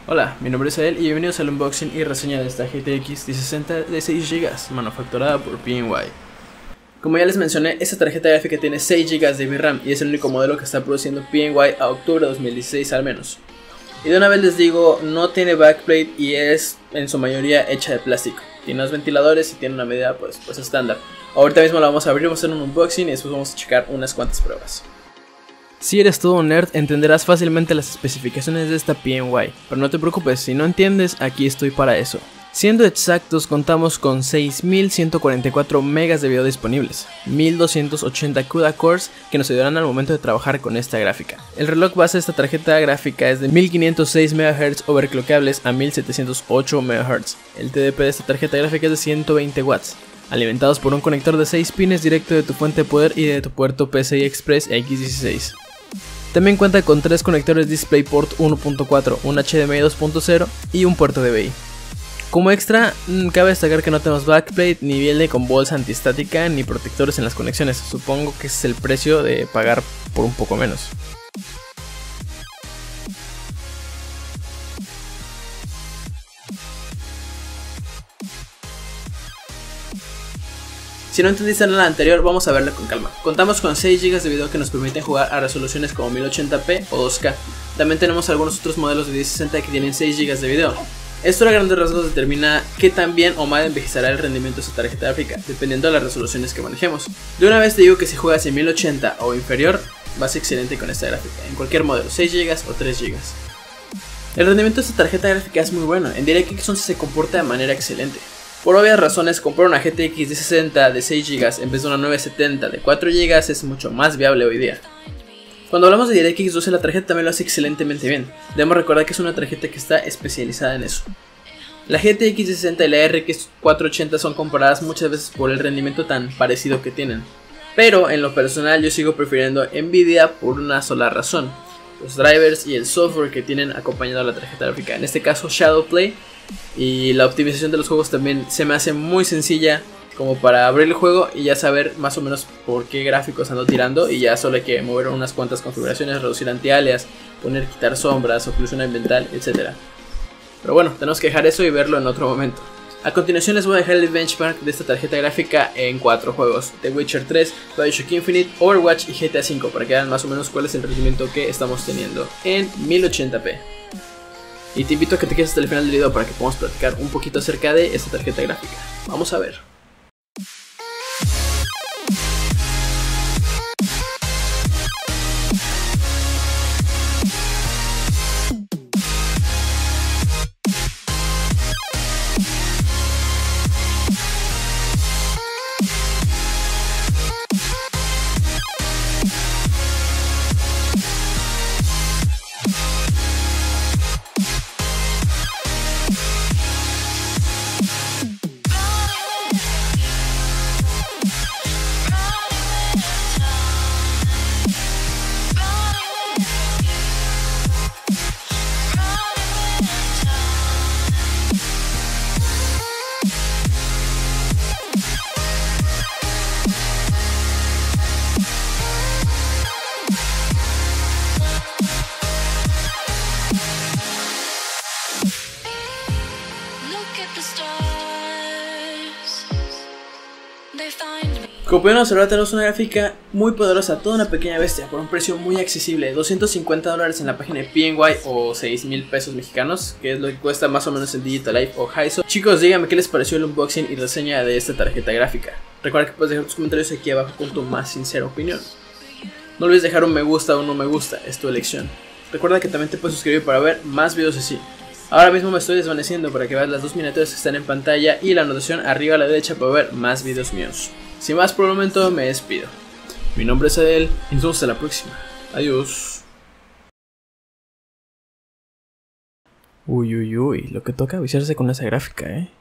Hola, mi nombre es Adel y bienvenidos al unboxing y reseña de esta GTX 1060 de 6 GB, manufacturada por PNY. Como ya les mencioné, esta tarjeta gráfica tiene 6 GB de VRAM y es el único modelo que está produciendo PNY a octubre de 2016 al menos. Y de una vez les digo, no tiene backplate y es en su mayoría hecha de plástico. Tiene unos ventiladores y tiene una medida pues estándar. Ahorita mismo la vamos a abrir, vamos a hacer un unboxing y después vamos a checar unas cuantas pruebas. Si eres todo un nerd, entenderás fácilmente las especificaciones de esta PNY, pero no te preocupes, si no entiendes, aquí estoy para eso. Siendo exactos, contamos con 6144 megas de video disponibles, 1280 CUDA cores que nos ayudarán al momento de trabajar con esta gráfica. El reloj base de esta tarjeta gráfica es de 1506 MHz overclockables a 1708 MHz. El TDP de esta tarjeta gráfica es de 120 watts. Alimentados por un conector de 6 pines directo de tu fuente de poder y de tu puerto PCI Express X16. También cuenta con 3 conectores DisplayPort 1.4, un HDMI 2.0 y un puerto DVI. Como extra, cabe destacar que no tenemos backplate, ni viene con bolsa antiestática, ni protectores en las conexiones. Supongo que ese es el precio de pagar por un poco menos. Si no entendiste nada anterior, vamos a verlo con calma. Contamos con 6 GB de video que nos permiten jugar a resoluciones como 1080p o 2K. También tenemos algunos otros modelos de 1060 que tienen 6 GB de video. Esto a grandes rasgos determina qué tan bien o mal envejecerá el rendimiento de esta tarjeta gráfica, dependiendo de las resoluciones que manejemos. De una vez te digo que si juegas en 1080 o inferior, vas excelente con esta gráfica, en cualquier modelo, 6 GB o 3 GB. El rendimiento de esta tarjeta gráfica es muy bueno, en DirectX 11 se comporta de manera excelente. Por obvias razones, comprar una GTX 1060 de 6 GB en vez de una 970 de 4 GB es mucho más viable hoy día. Cuando hablamos de DirectX 12, la tarjeta también lo hace excelentemente bien. Debemos recordar que es una tarjeta que está especializada en eso. La GTX 1060 y la RX 480 son comparadas muchas veces por el rendimiento tan parecido que tienen. Pero en lo personal yo sigo prefiriendo Nvidia por una sola razón: los drivers y el software que tienen acompañado a la tarjeta gráfica. En este caso Shadowplay, y la optimización de los juegos también se me hace muy sencilla, como para abrir el juego y ya saber más o menos por qué gráficos ando tirando, y ya solo hay que mover unas cuantas configuraciones, reducir anti-alias, quitar sombras, oclusión ambiental, etc. Pero bueno, tenemos que dejar eso y verlo en otro momento. A continuación les voy a dejar el benchmark de esta tarjeta gráfica en 4 juegos: The Witcher 3, BioShock Infinite, Overwatch y GTA V, para que vean más o menos cuál es el rendimiento que estamos teniendo en 1080p. Y te invito a que te quedes hasta el final del video para que podamos platicar un poquito acerca de esta tarjeta gráfica. Vamos a ver. Como pueden observar, tenemos una gráfica muy poderosa, toda una pequeña bestia, por un precio muy accesible, $250 en la página de PNY o 6,000 pesos mexicanos, que es lo que cuesta más o menos en Digitalife o Haizo. Chicos, díganme qué les pareció el unboxing y reseña de esta tarjeta gráfica. Recuerda que puedes dejar tus comentarios aquí abajo con tu más sincera opinión. No olvides dejar un me gusta o un no me gusta, es tu elección. Recuerda que también te puedes suscribir para ver más videos así. Ahora mismo me estoy desvaneciendo para que veas las 2 miniaturas que están en pantalla y la anotación arriba a la derecha para ver más videos míos. Sin más por el momento, me despido. Mi nombre es Adel y nos vemos hasta la próxima. Adiós. Uy, lo que toca viciarse con esa gráfica,